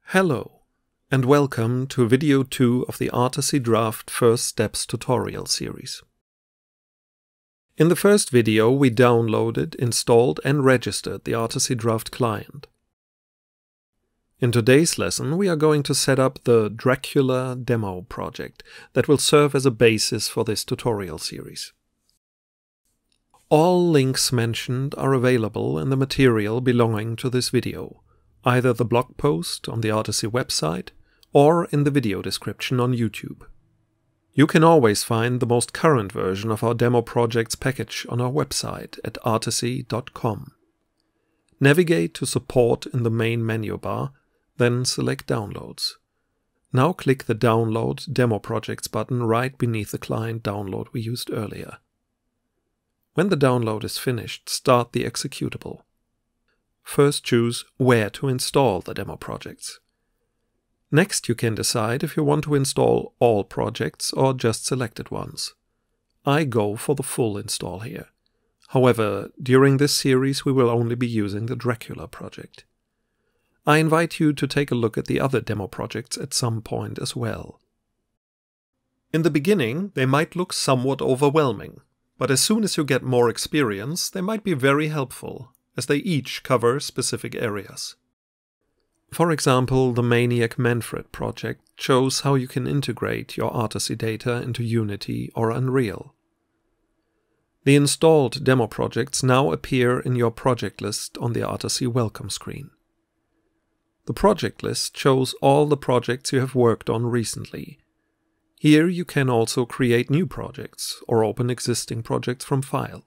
Hello, and welcome to video 2 of the Artasy Draft First Steps tutorial series. In the first video, we downloaded, installed, and registered the Artasy Draft client. In today's lesson, we are going to set up the Dracula demo project that will serve as a basis for this tutorial series. All links mentioned are available in the material belonging to this video, either the blog post on the Artasy website or in the video description on YouTube. You can always find the most current version of our demo projects package on our website at artasy.com. Navigate to Support in the main menu bar, then select Downloads. Now click the Download Demo Projects button right beneath the client download we used earlier. When the download is finished, start the executable. First choose where to install the demo projects. Next you can decide if you want to install all projects or just selected ones. I go for the full install here. However, during this series we will only be using the Dracula project. I invite you to take a look at the other demo projects at some point as well. In the beginning they might look somewhat overwhelming, but as soon as you get more experience they might be very helpful, as they each cover specific areas. For example, the Maniac Manfred project shows how you can integrate your Artasy data into Unity or Unreal. The installed demo projects now appear in your project list on the Artasy welcome screen. The project list shows all the projects you have worked on recently. Here you can also create new projects or open existing projects from file.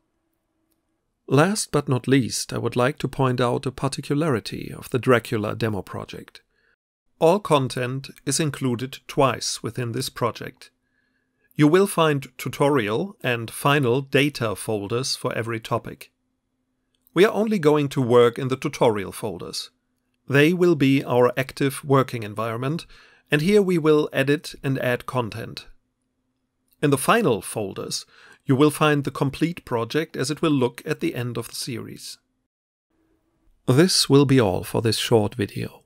Last but not least, I would like to point out a particularity of the Dracula demo project. All content is included twice within this project. You will find tutorial and final data folders for every topic. We are only going to work in the tutorial folders. They will be our active working environment, and here we will edit and add content. In the final folders, you will find the complete project as it will look at the end of the series. This will be all for this short video.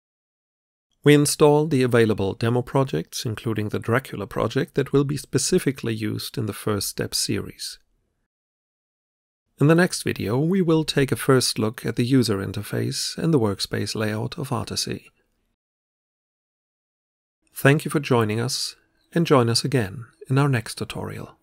We installed the available demo projects, including the Dracula project that will be specifically used in the First Step series. In the next video, we will take a first look at the user interface and the workspace layout of Artasy. Thank you for joining us, and join us again in our next tutorial.